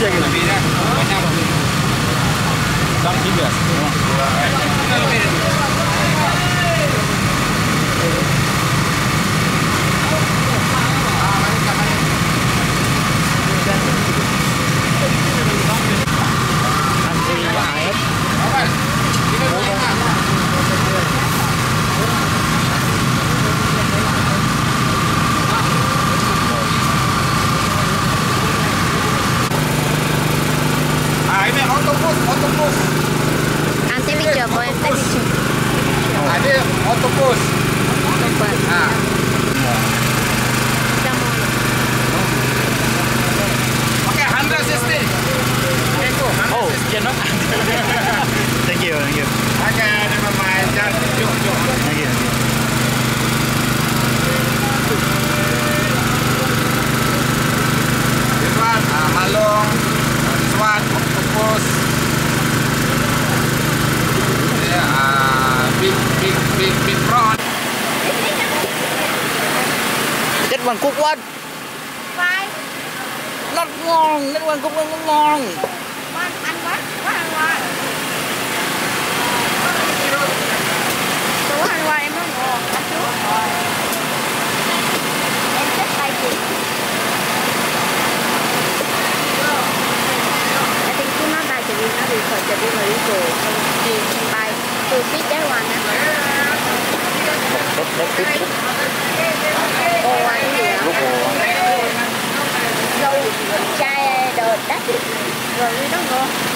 Malaysia gitu. Bang tiga. Autobus. Nanti video po, nanti video. Ada autobus. Ah. Okay, 160. Okay, go. Oh, cannot. Thank you, thank you. Okay, never mind. Just jom. Thank you. This one, malong. This one, octopus. Big prawn. Chết bằng cúc quá. Vai. Rất ngon, chết bằng cúc nó ngon. Con ăn quá ăn quá. Chú ăn qua em nó ngon, ăn chú. Em thích tay chị. I think chú nó tay chị đi nó bị khởi chị đi mà đi cổ. Chị bay. Tôi biết cái one á. Ô anh gì ạ? Dâu chai đồ đắt rồi đi đó ngon.